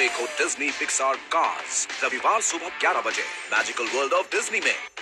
देखो Disney Pixar cars रविवार सुबह 11 बजे मैजिकल वर्ल्ड ऑफ डिज्नी में।